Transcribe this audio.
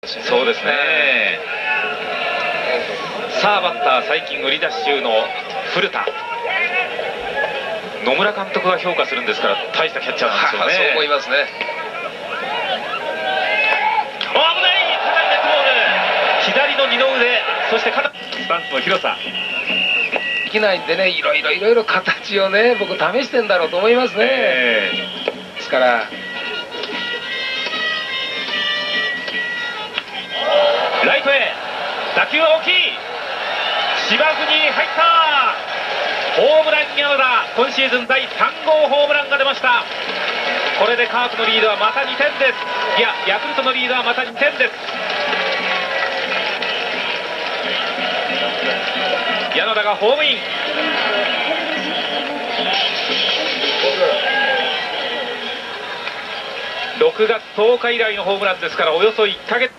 そうですね。さあバッター、最近売り出し中の古田。野村監督が評価するんですから大したキャッチャーなんでしょうね。 そう思いますね。 危ない、高いネットボール。左の二の腕、そして肩、スタンスの広さできないんでね、いろいろ形をね、僕試してんだろうと思いますね。ですからライトへ打球は大きい。芝生に入った。ホームラン山田、今シーズン第3号ホームランが出ました。これでカープのリードはまた2点です。いや、ヤクルトのリードはまた2点です。山田がホームイン。6月10日以来のホームランですから、およそ1ヶ月。